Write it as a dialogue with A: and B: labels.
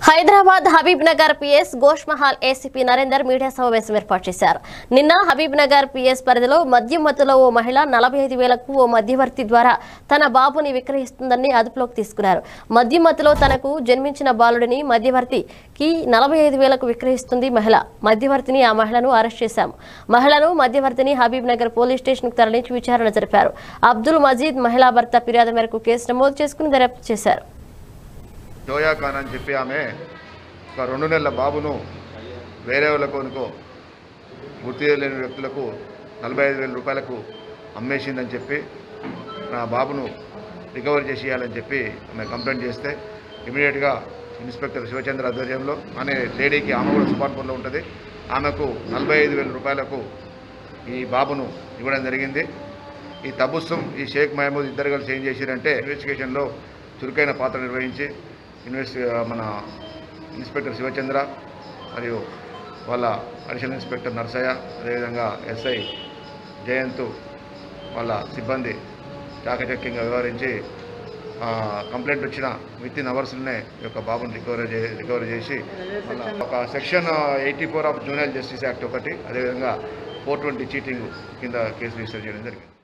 A: Hyderabad Habib Nagar PS Goshamahal ACP Narender media సమావేశం ఏర్పాటు చేశారు. నిన్న హబీబ్ నగర్ పిఎస్ పరిధిలో మద్యం మత్తులో ఓ మహిళ 45,000కు ఓ మధ్యవర్తి ద్వారా తన బాబుని విక్రయిస్తుందని అదుపులోకి తీసుకున్నారు. మద్యం మత్తులో తనకు జన్మించిన బాలుడిని మధ్యవర్తికి 45,000కు విక్రయిస్తుంది మహిళ. మధ్యవర్తిని ఆ మహిళను అరెస్ట్ చేశాము. మహిళను మధ్యవర్తిని హబీబ్ నగర్ పోలీస్ స్టేషన్కు తరలించి విచారణ జరిపారు. అబ్దుల్ మజీద్ మహిళా భర్త ఫిర్యాదు మేరకు కేసు నమోదు చేసుకుని దర్యాప్తు చేశారు.
B: జోయా ఖాన్ అని చెప్పి ఆమె ఒక 2 నెలల బాబును వేరే వాళ్ళకు గుర్తు లేని వ్యక్తులకు 45,000 రూపాయలకు అమ్మేసిందని చెప్పి నా బాబును రికవర్ చేసి ఇవ్వాలని చెప్పి ఆమె కంప్లైంట్ చేస్తే ఇమీడియట్గా ఇన్స్పెక్టర్ శివచంద్ర ఆధ్వర్యంలో అనే లేడీకి ఆమె కూడా సుపాన్పూర్లో ఉంటుంది, ఆమెకు 45,000 రూపాయలకు ఈ బాబును ఇవ్వడం జరిగింది. ఈ తబుస్సుం ఈ షేక్ మహమూద్ ఇద్దరు కలిసి ఏం చేశారంటే ఇన్వెస్టిగేషన్లో చురుకైన పాత్ర నిర్వహించి మన ఇన్స్పెక్టర్ శివచంద్ర మరియు వాళ్ళ అడిషనల్ ఇన్స్పెక్టర్ నర్సయ్య, అదేవిధంగా ఎస్ఐ జయంత్ వాళ్ళ సిబ్బంది చాకచక్యంగా వ్యవహరించి కంప్లైంట్ వచ్చిన విత్ ఇన్ అవర్స్లోనే ఈ యొక్క బాబుని రికవరీ చేసి ఒక section 84 of junior justice act ఒకటి, అదేవిధంగా 420 చీటింగ్ కింద కేసు రిజిస్టర్ చేయడం జరిగింది.